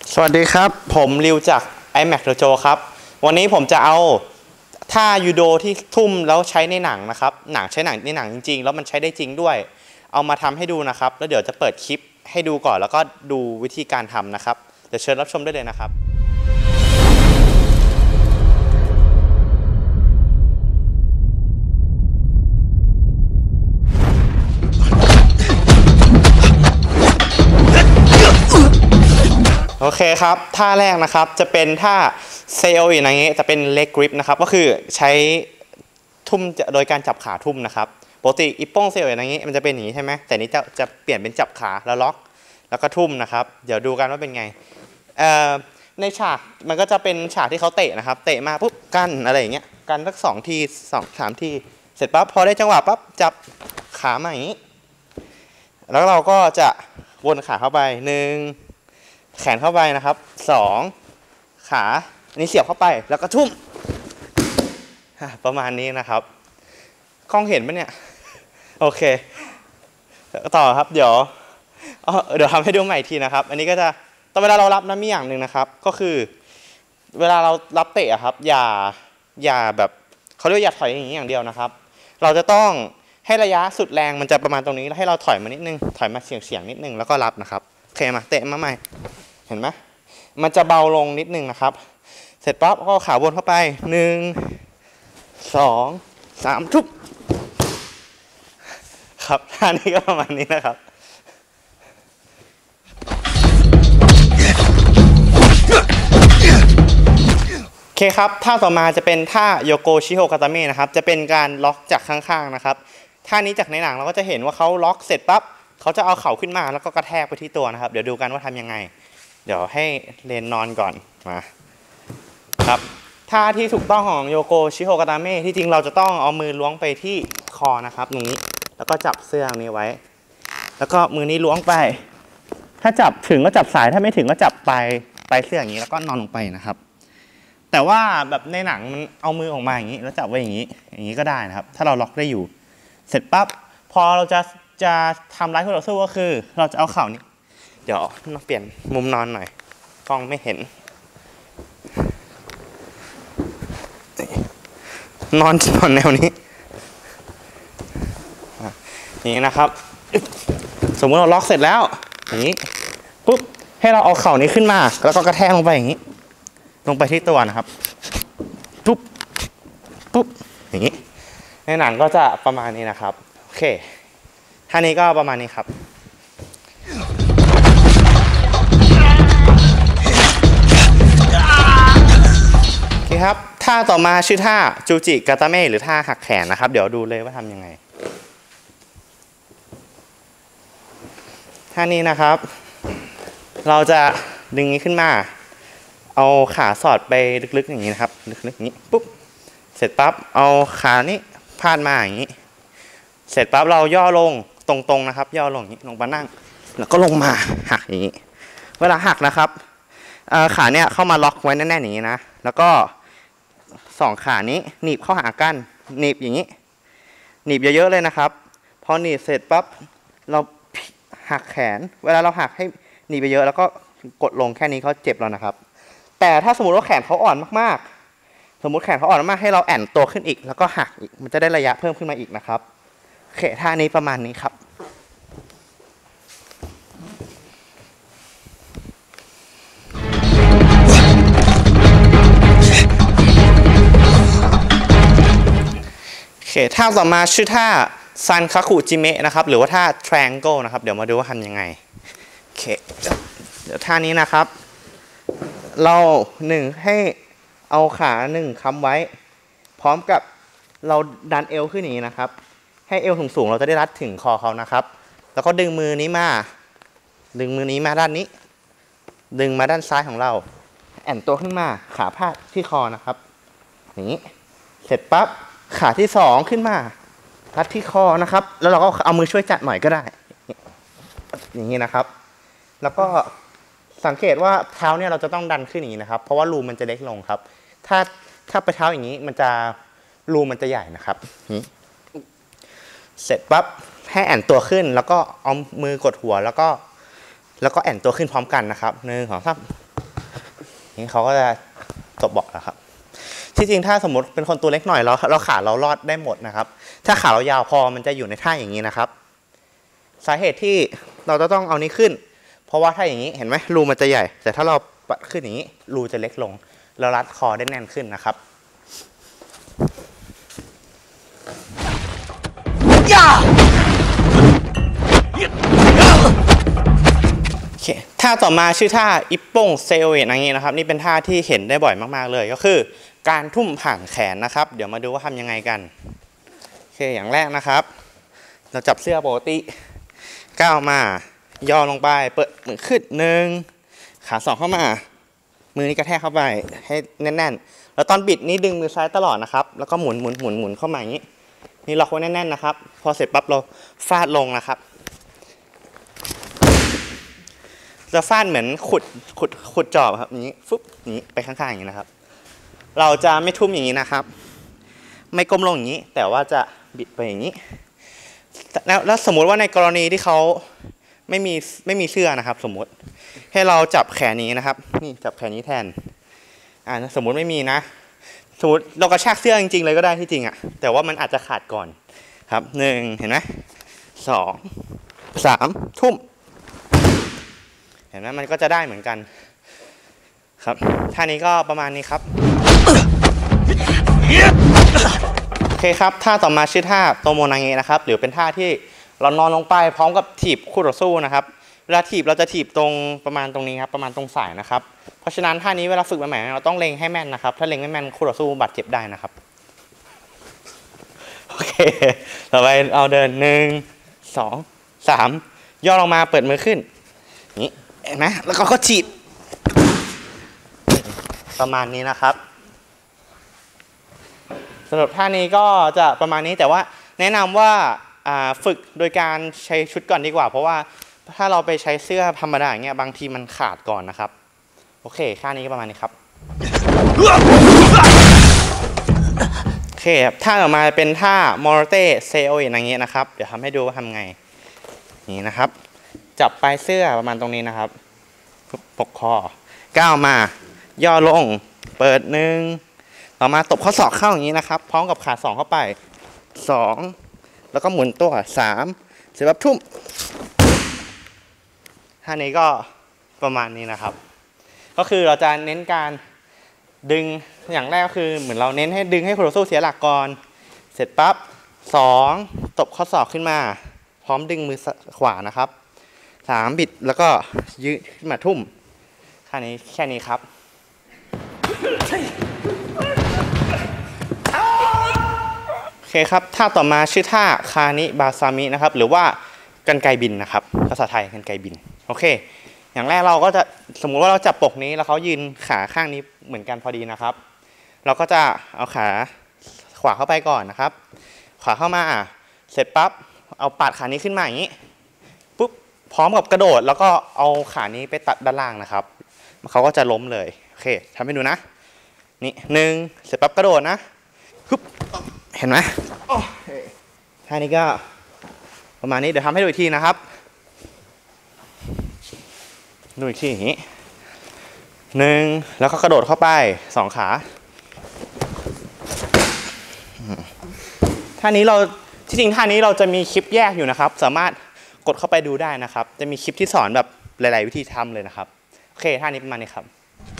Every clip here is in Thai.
สวัสดีครับผมริวจาก iMac Dojo ครับวันนี้ผมจะเอาท่ายูโดที่ทุ่มแล้วใช้ในหนังนะครับใช้ในหนังจริงๆแล้วมันใช้ได้จริงด้วยเอามาทำให้ดูนะครับแล้วเดี๋ยวจะเปิดคลิปให้ดูก่อนแล้วก็ดูวิธีการทำนะครับเดี๋ยวเชิญรับชมได้เลยนะครับโอเคครับท่าแรกนะครับจะเป็นท่าเซลอย่างเงี้ยจะเป็นเล็กกริปนะครับก็คือใช้ทุ่มโดยการจับขาทุ่มนะครับปกติอีโป้งเซลอย่างเงี้ยมันจะเป็นอย่างนี้ใช่ไหมแต่นี้จะเปลี่ยนเป็นจับขาแล้วล็อกแล้วก็ทุ่มนะครับเดี๋ยวดูกันว่าเป็นไงในฉากมันก็จะเป็นฉากที่เขาเตะนะครับเตะมาปุ๊บกันอะไรอย่างเงี้ยกันสัก2 ที 2-3 ทีเสร็จปั๊บพอได้จังหวะปั๊บจับขามาอย่างนี้แล้วเราก็จะวนขาเข้าไป1แขนเข้าไปนะครับ2ขาอันนี้เสียบเข้าไปแล้วก็ทุ่มประมาณนี้นะครับกล้องเห็นไหมเนี่ยโอเคต่อครับเดี๋ยวทำให้ดูใหม่ทีนะครับอันนี้ก็จะตอนเวลาเรารับมีอย่างหนึ่งนะครับก็คือเวลาเรารับเตะครับอย่าแบบเขาเรียกอย่าถอยอย่างนี้อย่างเดียวนะครับเราจะต้องให้ระยะสุดแรงมันจะประมาณตรงนี้แล้วให้เราถอยมานิดนึงถอยมาเฉียงนิดนึงแล้วก็รับนะครับโอเคมาเตะมาใหม่เห็นไหมมันจะเบาลงนิดนึงนะครับเสร็จปั๊บก็ขาวนเข้าไป1 2 3ทุบครับท่านี้ก็ประมาณนี้นะครับโอเคครับท่าต่อมาจะเป็นท่าโยโกชิโฮกาตาเมะนะครับจะเป็นการล็อกจากข้างๆนะครับท่านี้จากในหนังเราก็จะเห็นว่าเขาล็อกเสร็จปั๊บเขาจะเอาเข่าขึ้นมาแล้วก็กระแทกไปที่ตัวนะครับเดี๋ยวดูกันว่าทำยังไงเดี๋ยวให้เลนนอนก่อนมาครับท่าที่ถูกต้องของโยโกชิโฮกาตาเมะที่จริงเราจะต้องเอามือล้วงไปที่คอนะครับตรงนี้แล้วก็จับเสื้อนี้ไว้แล้วก็มือนี้ล้วงไปถ้าจับถึงก็จับสายถ้าไม่ถึงก็จับปลายเสื้ออย่างนี้แล้วก็นอนลงไปนะครับแต่ว่าแบบในหนังมันเอามือออกมาอย่างนี้แล้วจับไว้อย่างนี้ก็ได้นะครับถ้าเราล็อกได้อยู่เสร็จปั๊บพอเราจะทำร้ายคู่ต่อสู้ก็คือเราจะเอาเข่านี้เดี๋ยวเปลี่ยนมุมนอนหน่อยกล้องไม่เห็นนอนแนวนี้นี่นะครับสมมติเราล็อกเสร็จแล้วอย่างนี้ปุ๊บให้เราเอาเข่านี้ขึ้นมาแล้วก็กระแทกลงไปอย่างนี้ลงไปที่ตัวนะครับปุ๊บอย่างนี้ในหนังก็จะประมาณนี้นะครับโอเคท่านี้ก็ประมาณนี้ครับโอเคครับท่าต่อมาชื่อท่าจูจิกาตาเมะหรือท่าหักแขนนะครับเดี๋ยวดูเลยว่าทำยังไงท่านี้นะครับเราจะดึงนี้ขึ้นมาเอาขาสอดไปลึกๆอย่างนี้นะครับลึกๆอย่างนี้ปุ๊บเสร็จปั๊บเอาขานี้พาดมาอย่างนี้เสร็จปั๊บเราย่อลงตรงๆนะครับย่อลงอย่างนี้ลงมานั่งแล้วก็ลงมาหักอย่างนี้เวลาหักนะครับขาเนี่ยเข้ามาล็อกไว้แน่นๆอย่างนี้นะแล้วก็2ขานี้หนีบเข้าหากันหนีบอย่างนี้หนีบเยอะๆเลยนะครับพอหนีบเสร็จปั๊บเราหักแขนเวลาเราหักให้หนีบไปเยอะแล้วก็กดลงแค่นี้เขาเจ็บแล้วนะครับแต่ถ้าสมมติว่าแขนเขาอ่อนมากๆสมมติแขนเขาอ่อนมากให้เราแอนตัวขึ้นอีกแล้วก็หักอีกมันจะได้ระยะเพิ่มขึ้นมาอีกนะครับโอเคท่านี้ประมาณนี้ครับโอเคท่าต่อมาชื่อท่าซันคาคุจิเมะนะครับหรือว่าท่า triangle นะครับเดี๋ยวมาดูว่าทำยังไงโอเคเดี๋ยวท่านี้นะครับเราให้เอาขาค้ำไว้พร้อมกับเราดันเอวขึ้นอย่างนี้นะครับให้เอวสูงๆเราจะได้รัดถึงคอเขานะครับแล้วก็ดึงมือนี้มาด้านนี้ดึงมาด้านซ้ายของเราแอนตัวขึ้นมาขาพาดที่คอนะครับอย่างนี้เสร็จปั๊บขาที่2ขึ้นมารัดที่คอนะครับแล้วเราก็เอามือช่วยจัดหน่อยก็ได้อย่างนี้นะครับแล้วก็สังเกตว่าเท้าเนี่ยเราจะต้องดันขึ้นอย่างนี้นะครับเพราะว่ารูมันจะเล็กลงครับถ้าไปเท้าอย่างนี้รูมันจะใหญ่นะครับเสร็จปั๊บให้แอนตัวขึ้นแล้วก็เอามือกดหัวแล้วก็แอนตัวขึ้นพร้อมกันนะครับ1 2 3 นี่เขาก็จะตบบอกนะครับที่จริงถ้าสมมติเป็นคนตัวเล็กหน่อยเราขาเรารอดได้หมดนะครับถ้าขาเรายาวพอมันจะอยู่ในท่าอย่างนี้นะครับสาเหตุที่เราจะต้องเอานี้ขึ้นเพราะว่าถ้าอย่างนี้เห็นไหมรูมันจะใหญ่แต่ถ้าเราปัดขึ้นอย่างนี้รูจะเล็กลงเรารัดคอได้แน่นขึ้นนะครับท่าต่อมาชื่อท่าอิปโป้งเซลเวตอย่างนี้นะครับนี่เป็นท่าที่เห็นได้บ่อยมากๆเลยก็คือการทุ่มผ่านแขนนะครับเดี๋ยวมาดูว่าทำยังไงกันโอเคอย่างแรกนะครับเราจับเสื้อปกติก้าวมาย่อลงไปเปิดมือขึ้น1ขา2เข้ามามือนี้กระแทกเข้าไปให้แน่นๆแล้วตอนบิดนี้ดึงมือซ้ายตลอดนะครับแล้วก็หมุนเข้ามาอย่างนี้นี่ล็อกไว้แน่นๆนะครับพอเสร็จปั๊บเราฟาดลงนะครับจะฟาดเหมือนขุดจอบครับนี้ฟึบนี้ไปข้างๆอย่างนี้นะครับเราจะไม่ทุ่มอย่างนี้นะครับไม่ก้มลงอย่างนี้แต่ว่าจะบิดไปอย่างนี้แล้วสมมุติว่าในกรณีที่เขาไม่มีเสื้อนะครับสมมุติให้เราจับแขนนี้นะครับนี่จับแขนนี้แทนสมมุติไม่มีนะสมมติเรากระชากเสื้อจริงๆเลยก็ได้ที่จริงแต่ว่ามันอาจจะขาดก่อนครับ1เห็นไหม2 3ทุ่มเห็นไหมมันก็จะได้เหมือนกันครับท่านี้ก็ประมาณนี้ครับโอเคครับท่าต่อมาชื่อท่าโตโมนาเงะนะครับหรือเป็นท่าที่เรานอนลงไปพร้อมกับถีบคู่ต่อสู้นะครับเวลาถีบเราจะถีบตรงประมาณตรงนี้ครับประมาณตรงสายนะครับเพราะฉะนั้นท่านี้เวลาฝึกใหม่ๆเราต้องเล็งให้แม่นนะครับถ้าเล็งไม่แม่นคู่ต่อสู้บาดเจ็บได้นะครับโอเคต่อไปเอาเดิน1 2 3ย่อลงมาเปิดมือขึ้นนี่เห็นไหมแล้วก็ฉีดประมาณนี้นะครับสำหรับท่านี้ก็จะประมาณนี้แต่ว่าแนะนำว่าฝึกโดยการใช้ชุดก่อนดีกว่าเพราะว่าถ้าเราไปใช้เสื้อธรรมดาอย่างเงี้ยบางทีมันขาดก่อนนะครับโอเคท่านี้ก็ประมาณนี้ครับโอเคท่าต่อมาเป็นท่ามอร์เต้เซโออย่างเงี้ยนะครับเดี๋ยวทำให้ดูว่าทำไงนี่นะครับจับปลายเสื้อประมาณตรงนี้นะครับปกคอก้าวมาย่อลงเปิด1ต่อมาตบข้อศอกเข้าอย่างนี้นะครับพร้อมกับขา2เข้าไป2แล้วก็หมุนตัว3เสร็จแบบทุ่มท่านี้ก็ประมาณนี้นะครับก็คือเราจะเน้นการดึงอย่างแรกก็คือเหมือนเราเน้นให้ดึงให้คู่ต่อสู้เสียหลักก่อนเสร็จปั๊บ2ตบข้อศอกขึ้นมาพร้อมดึงมือขวานะครับ3บิดแล้วก็ยืดขึ้นมาทุ่มท่านี้แค่นี้ครับโอเคครับท่าต่อมาชื่อท่าคานิบาซามินะครับหรือว่ากรรไกรบินนะครับภาษาไทยกรรไกรบินโอเคอย่างแรกเราก็จะสมมุติว่าเราจับปกนี้แล้วเขายืนขาข้างนี้เหมือนกันพอดีนะครับเราก็จะเอาขาขวาเข้าไปก่อนนะครับขวาเข้ามาเสร็จปั๊บเอาปาดขานี้ขึ้นมาอย่างนี้ปุ๊บพร้อมกับกระโดดแล้วก็เอาขานี้ไปตัดด้านล่างนะครับเขาก็จะล้มเลยโอเคทำให้ดูนะนี่1เสร็จปั๊บกระโดดนะปุ๊บเห็นไหมท่านี้ก็ประมาณนี้เดี๋ยวทำให้ดูอีกทีนะครับดูอีกทีอย่างนี้1แล้วก็กระโดดเข้าไป2ขาท่านี้เราที่จริงท่านี้เราจะมีคลิปแยกอยู่นะครับสามารถกดเข้าไปดูได้นะครับจะมีคลิปที่สอนแบบหลายๆวิธีทำเลยนะครับโอเคท่านี้ประมาณนี้ครับ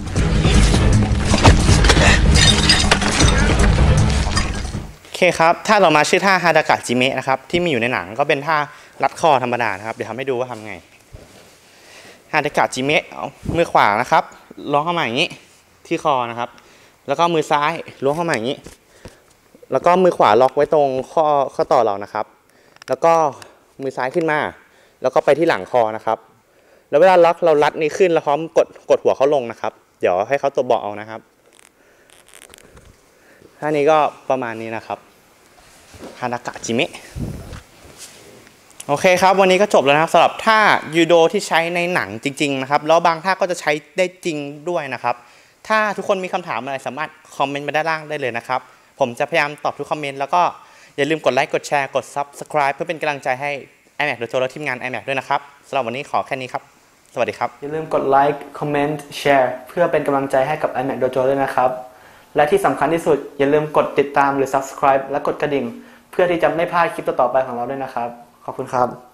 โอเคครับท่าต่อมาชื่อท่าฮาดากะจิเมะนะครับที่มีอยู่ในหนังก็เป็นท่ารัดคอธรรมดานะครับเดี๋ยวทำให้ดูว่าทำไงฮาดากะจิเมะเอามือขวานะครับล้วงเข้ามาอย่างนี้ที่คอนะครับแล้วก็มือซ้ายล้วงเข้ามาอย่างนี้แล้วก็มือขวาล็อกไว้ตรงข้อต่อเรานะครับแล้วก็มือซ้ายขึ้นมาแล้วก็ไปที่หลังคอนะครับแล้วเวลาล็อกเรารัดนี้ขึ้นแล้วพร้อมกดหัวเขาลงนะครับเดี๋ยวให้เขาตัวเบาเอานะครับท่านี้ก็ประมาณนี้นะครับฮาดากะจิเมะโอเคครับวันนี้ก็จบแล้วนะครับสำหรับท่ายูโดที่ใช้ในหนังจริงๆนะครับแล้วบางท่าก็จะใช้ได้จริงด้วยนะครับถ้าทุกคนมีคำถามอะไรสามารถคอมเมนต์มาด้านล่างได้เลยนะครับผมจะพยายามตอบทุกคอมเมนต์แล้วก็อย่าลืมกดไลค์กดแชร์กด Subscribe เพื่อเป็นกำลังใจให้ iMac โดยโจและทีมงาน iMac ด้วยนะครับสำหรับวันนี้ขอแค่นี้ครับสวัสดีครับอย่าลืมกดไลค์คอมเมนต์แชร์เพื่อเป็นกำลังใจให้กับ iMac Dojo ด้วยนะครับและที่สำคัญที่สุดอย่าลืมกดติดตามหรือ Subscribe และกดกระดิ่งเพื่อที่จะไม่พลาดคลิปต่อๆไปของเราด้วยนะครับขอบคุณครับ